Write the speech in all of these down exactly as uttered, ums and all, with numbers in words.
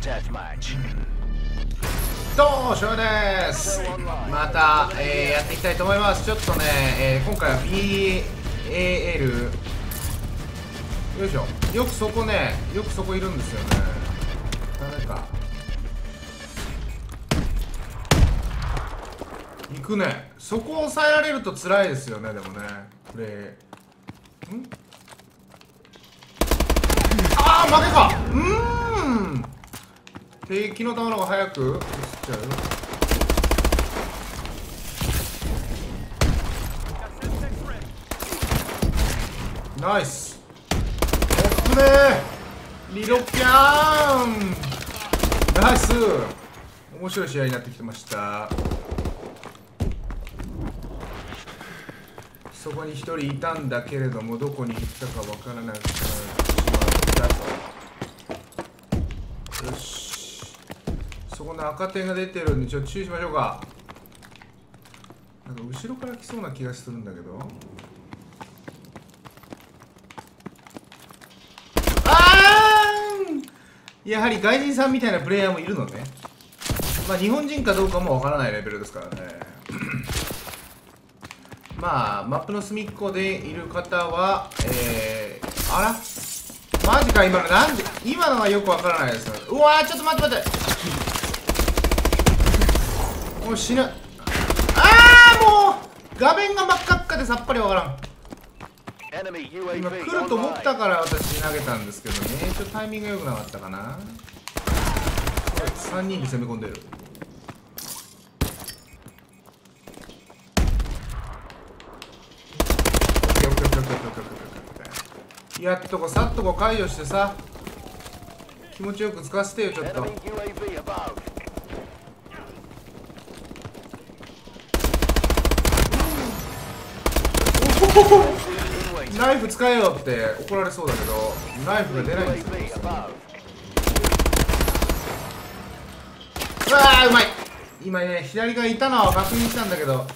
どうしようです。また、えー、やっていきたいと思います。ちょっとね、えー、今回は ビーエーエル よいしょ。よくそこね、よくそこいるんですよね。誰か行くね。そこを抑えられると辛いですよね。でもね、プレイんああ負けか。うーん敵の球の方が早く移っちゃう。ナイス。おっくねーリロキャーン。ナイス。面白い試合になってきてました。そこに一人いたんだけれども、どこに行ったかわからなくなってしまったと。よし、そこの赤点が出てるんでちょっと注意しましょうか。なんか後ろから来そうな気がするんだけど。やはり外人さんみたいなプレイヤーもいるのね。まあ日本人かどうかもわからないレベルですからね。まあマップの隅っこでいる方はえー、あらマジか。今のなんで今のはよくわからないです。うわーちょっと待って待って、もう死ぬ。ああもう画面が真っ赤っかでさっぱりわからん。今来ると思ったから私投げたんですけどね、ちょっとタイミングが良くなかったかな。さんにんで攻め込んでる。やっとこさっとこ解除してさ、気持ちよく使わせてよちょっと。ナイフ使えよって怒られそうだけど、ナイフが出ないんですよ。うわーうまい。今ね左がいたのは確認したんだけど。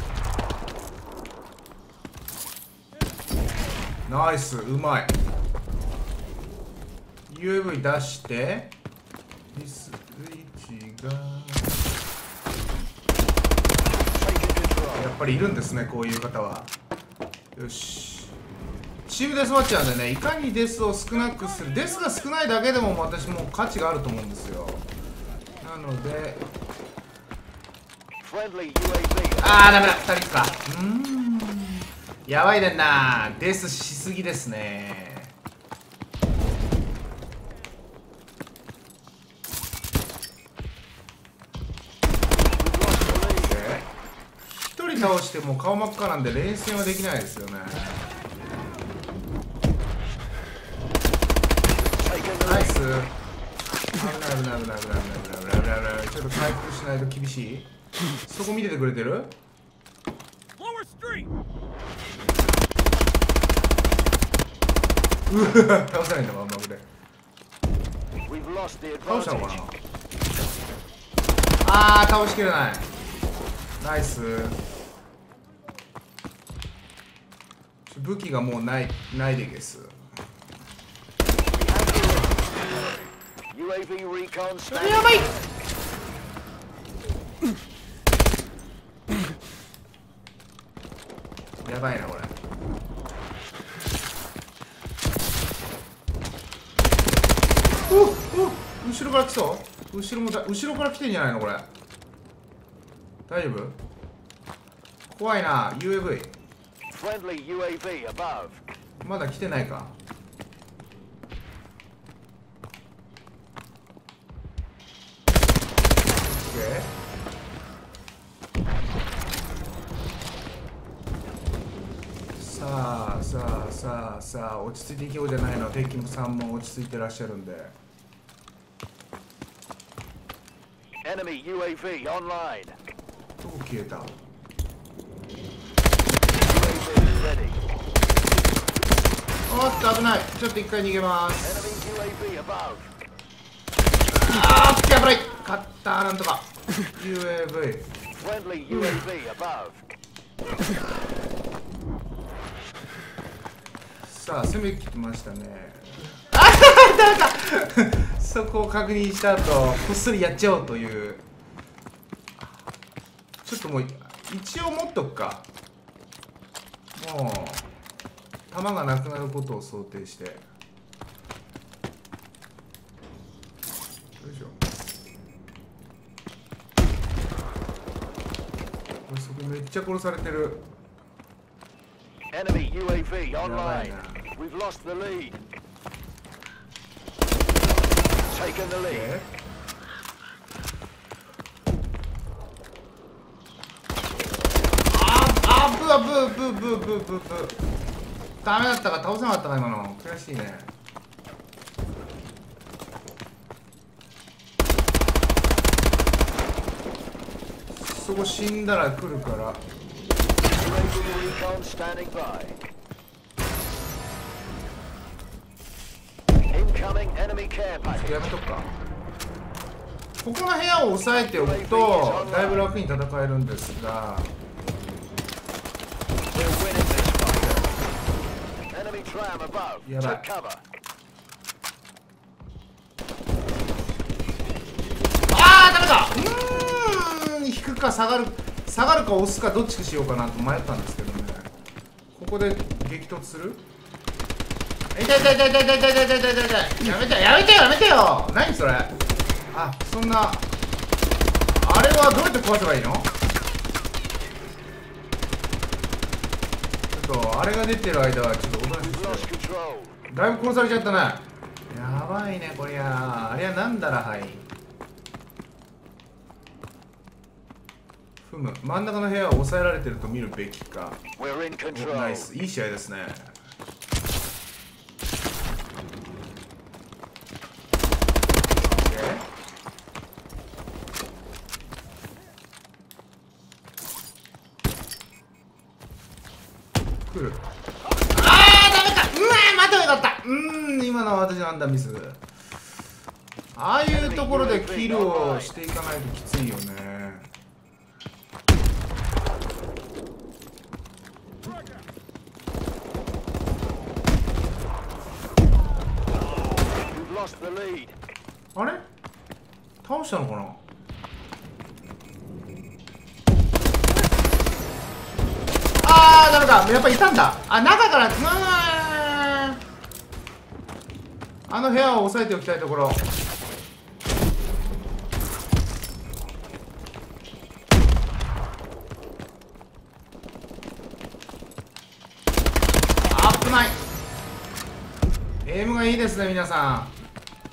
ナイス、うまい。 ユーエーブイ 出してリスイッチがやっぱりいるんですね、こういう方は。よし、チームデスマッチなんでね、いかにデスを少なくする、デスが少ないだけでも私も価値があると思うんですよ。なのであーダメだ、ふたりか。うーんやばいねんな。デスしすぎですね。一人倒しても顔真っ赤なんで連戦はできないですよね。ナイス。危ない危ない危ない危ない危ない危ない危ない危ない。ちょっと回復しないと厳しい。そこ見ててくれてる？うわ倒せないんだわ、マグで。倒したのかな。あー倒しきれない。ナイス。武器がもうないないでゲス。やばい。やばいなこれ。うっうっ後ろから来そう。後ろもだ後ろから来てんじゃないのこれ。大丈夫？怖いな。 ユーエーブイ まだ来てないか。さあさあさあさあ落ち着いていけようじゃないの。敵さんも落ち着いてらっしゃるんで。どこ消えた？おっと危ない。ちょっと一回逃げます。あーやばい。勝った。なんとか ユーエーブイ、うん、さあ攻めきってましたね。あっダメか。 そこを確認した後こっそりやっちゃおうという。ちょっともう一応持っとくか。もう弾がなくなることを想定して。よいしょ。これそこめっちゃ殺されてる。 Enemy ユーエーブイ online. We've lost the lead. Taken the lead. ああ、ブーブーブーブーブーブーブー。ダメだったか、倒せなかったか今の。悔しいね。そこ死んだら来るから。やめとくか。ここの部屋を押さえておくとだいぶ楽に戦えるんですが、やばい。あーダメだ。うーん、引くか下がる下がるか押すかどっちかしようかなと迷ったんですけどね。ここで激突する。痛い痛い痛い痛い痛い痛い痛い痛い痛い痛い。やめてやめてやめてよ。何それ。あ、そんなあれはどうやって壊せばいいの。ちょっとあれが出てる間はちょっとおとなしくして。だいぶ殺されちゃったね。やばいねこりゃ。あれはなんだら。はい、ふむ。真ん中の部屋は抑えられてると見るべきか。ナイス、いい試合ですね。来る。あーダメか。うわー待てばよかった。うーん、今のは私の判断ミス。ああいうところでキルをしていかないときついよね。あれ倒したのかな。あーダメか。やっぱいたんだ。あ、中から。うーん、あの部屋を押さえておきたいところ。危ない。エイムがいいですね皆さん。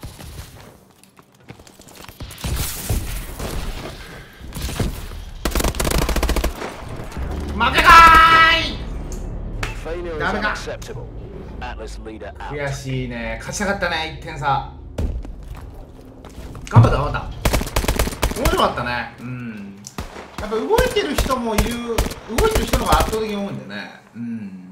負けかーい。ダメか。悔しいね。勝ちたかったね。いってん差。頑張った頑張った。面白かったね。うん、やっぱ動いてる人もいる。動いてる人の方が圧倒的に多いんでね。うん、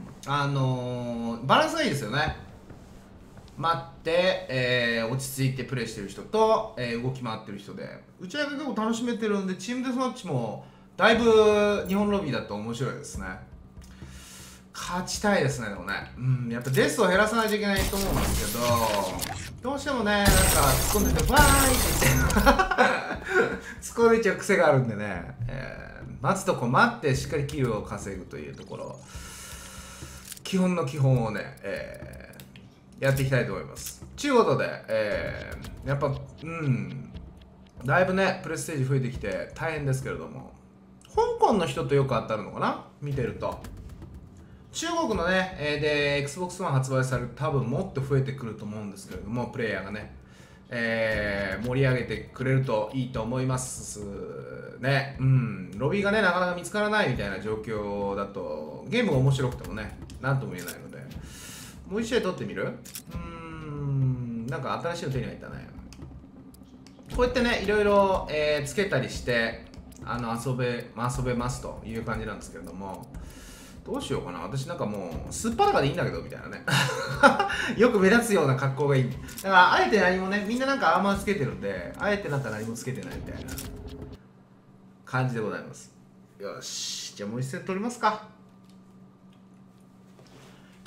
あのー、バランスがいいですよね。待って、えー、落ち着いてプレイしてる人と、えー、動き回ってる人で打ち上げ結構楽しめてるんで、チームデスマッチもだいぶ日本ロビーだと面白いですね。勝ちたいですね。でもね、うん、やっぱデスを減らさないといけないと思うんですけど、どうしてもね、なんか突っ込んでてバーイって言って突っ込んでいっちゃう癖があるんでね、えー、待つとこ待ってしっかりキルを稼ぐというところ、基本の基本をね、えー、やっていきたいと思います。ということで、えー、やっぱうんだいぶねプレステージ増えてきて大変ですけれども、香港の人とよく当たるのかな、見てると。中国のね、えー、で エックスボックスワン 発売されると多分もっと増えてくると思うんですけれども、プレイヤーがね、えー、盛り上げてくれるといいと思いますね。うん、ロビーがねなかなか見つからないみたいな状況だとゲームが面白くてもねなんとも言えないので、もう一試合取ってみる。うーん、なんか新しいの手に入ったね。こうやってねいろいろ、えー、つけたりしてあの遊べ遊べますという感じなんですけれども、どうしようかな。私なんかもうすっぱだかでいいんだけどみたいなねよく目立つような格好がいい。だからあえて何もね、みんななんかアーマーつけてるんで、あえてなんか何もつけてないみたいな感じでございます。よし、じゃあもう一戦取りますか。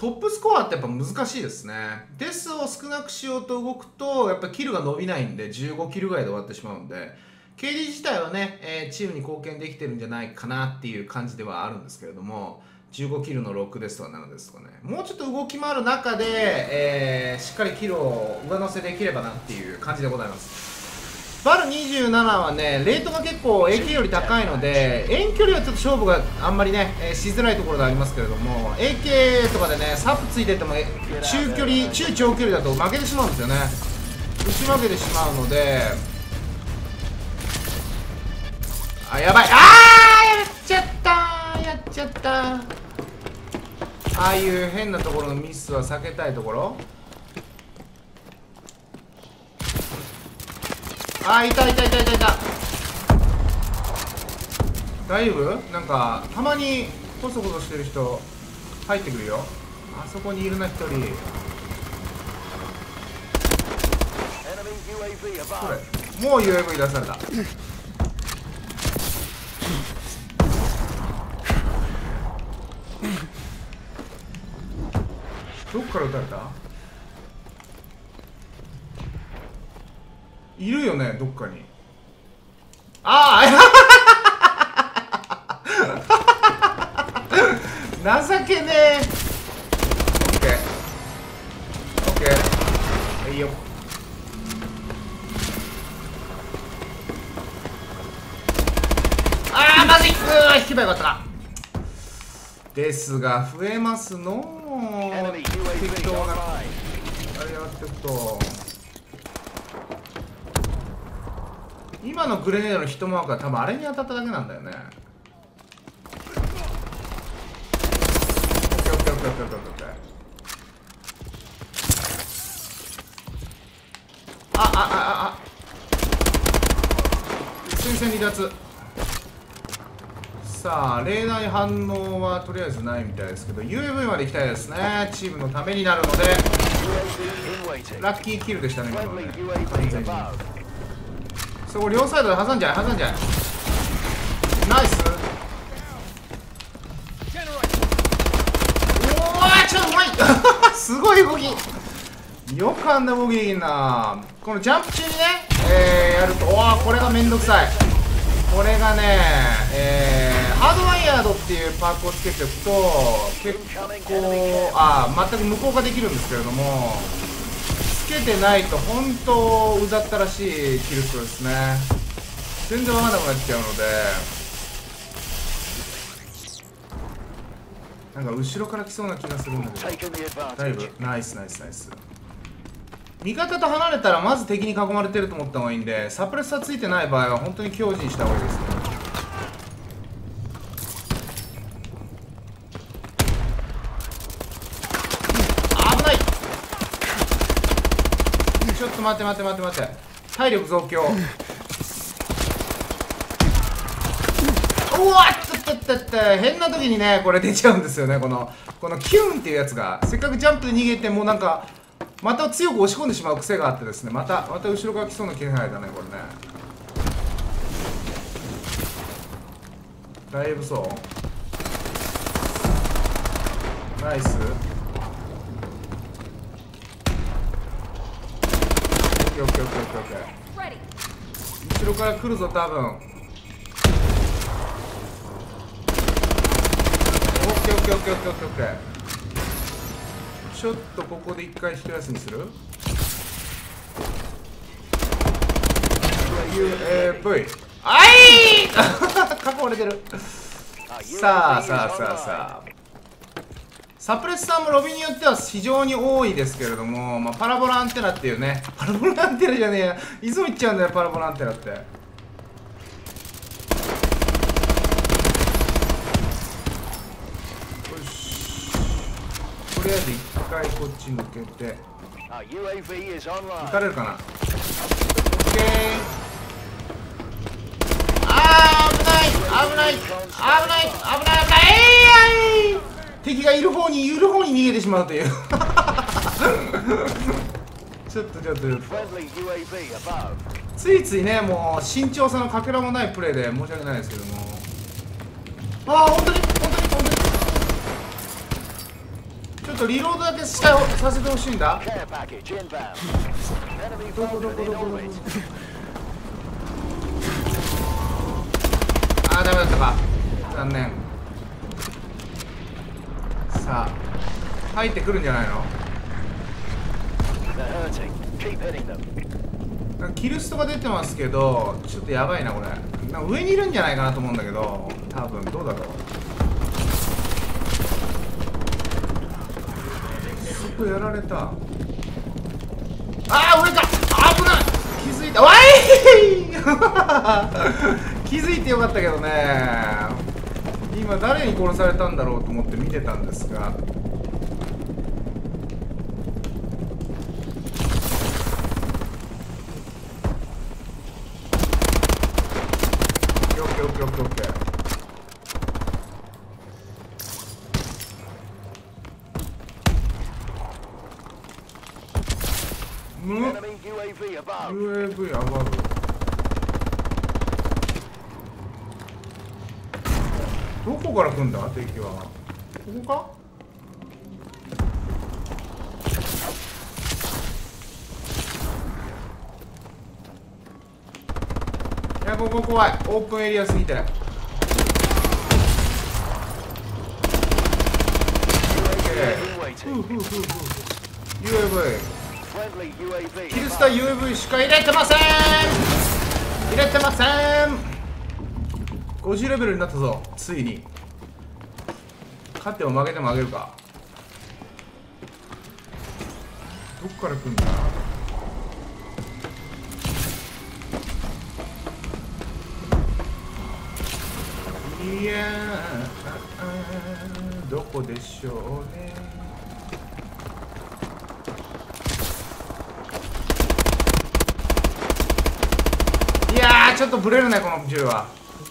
トップスコアってやっぱ難しいですね。デスを少なくしようと動くとやっぱキルが伸びないんでじゅうごキルぐらいで終わってしまうんで、 ケーディー 自体はね、えー、チームに貢献できてるんじゃないかなっていう感じではあるんですけれども、じゅうごキルのろくですとかななですとかね、もうちょっと動き回る中で、えー、しっかりキルを上乗せできればなっていう感じでございます。バルにじゅうななはね、レートが結構 エーケー より高いので、遠距離はちょっと勝負があんまりね、えー、しづらいところでありますけれども、 エーケー とかでね、サップついてても中距離、中長距離だと負けてしまうんですよね。打ち負けてしまうので、あ、やばい、あー、やっちゃったー、やっちゃったー。ああいう変なところのミスは避けたいところ。あー、いたいたいたいたいた。大丈夫？なんかたまにコソコソしてる人入ってくるよ。あそこにいるな、一人。これもう ユーエーブイ 出された。どっから撃たれた？いるよね、どっかに。ああ情けねえ。オッケーオッケー、いいよ。ああ、まずい。うー、引けばよかったか。ですが増えますのー、適当なあれやってると。今のグレネードのヒットマークは多分あれに当たっただけなんだよね。オッケーオッケーオッケーオッケーオッケーオッケー。ああああ、戦線離脱。さあ、例内反応はとりあえずないみたいですけど、 ユーエーブイ まで行きたいですね。チームのためになるので。ラッキーキルでしたね、今のね。完全にそこ両サイドで挟んじゃい、挟んじゃい。ナイス。おー、ちょっとうまいすごい動き。よくあんな動きできんな。このジャンプ中にね、えー、やると、おー、これがめんどくさい。これがね、えー、ハードワイヤードっていうパークをつけておくと結構、あー、全く無効化できるんですけれども、つけてないと本当うざったらしいキルスですね。全然わかんなくなっちゃうので、なんか後ろから来そうな気がするんだけど。だいぶナイスナイスナイス。味方と離れたらまず敵に囲まれてると思った方がいいんで、サプレッサーついてない場合は本当に強靭した方がいいですね。危ない。ちょっと待って待って待って待って、体力増強。うわっつってってって変な時にね、これ出ちゃうんですよね。このこのキュンっていうやつが、せっかくジャンプで逃げてもなんかまた強く押し込んでしまう癖があってですね、またまた後ろから来そうな気配だね、これね。だいぶそう。ナイス。オッケーオッケーオッケーオッケーオッケー。後ろから来るぞ多分。オッケーオッケーオッケーオッケーオッケーオッケー。ちょっとここで一回引き出すにする。 ユーエーブイ あいー囲われてる。さあさあさあさあ、サプレッサーもロビによっては非常に多いですけれども、まあ、パラボラアンテナっていうね、パラボラアンテナじゃねえや、いつも言っちゃうんだよパラボラアンテナって。よし、とりあえず一回こっち抜けて、行かれるかな。オッケー。あー、危ない危ない危ない危ない危ない危ない。えー、敵がいる方にいる方に逃げてしまうというちょっとちょっとちょっとついついね、もう慎重さのかけらもないプレーで申し訳ないですけども。ああ、本当に本当に本当にちょっととリロードだけしたさせてほしいんだ。 Care package inbound. Enemy どこどこ Vulcan ど in こどこ orbit. あーダメだったか、残念。さあ入ってくるんじゃないの。 They're hurting. Keep hitting them. なんかキルストが出てますけどちょっとやばいなこれ。なんか上にいるんじゃないかなと思うんだけど、多分どうだろう。そこやられた。ああ上か、危ない。気づいた。わい気づいてよかったけどね。今誰に殺されたんだろうと思って見てたんですが、オッケーオッケーオッケーオッケー。うん Enemy U A V above. ユーエーブイ 上がる。どこから来んだ敵は。ここか。いやここ怖い。オープンエリアすぎて。 U A V ふう waiting. ふうふうふう。 ユーエーブイ Friendly U A V. キルスタ ユーエーブイ しか入れてません。入れてません。ごじゅうレベルになったぞついに。勝っても負けてもあげるか。どっから来んだ。いやーどこでしょうね。いやーちょっとブレるねこの銃は。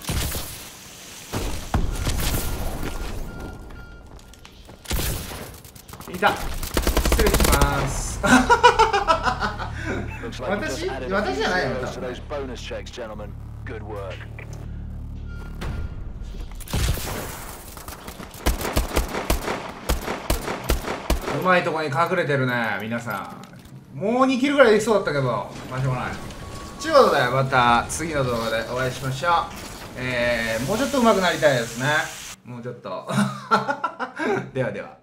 いた。失礼します。 Looks like we just added a few 私じゃないよ zeros to those bonus checks, gentlemen. Good work. うまいとこに隠れてるね皆さん。もうにキルぐらいできそうだったけどまあしょうがない。ということでまた次の動画でお会いしましょう。えー、もうちょっと上手くなりたいですね。もうちょっとではでは。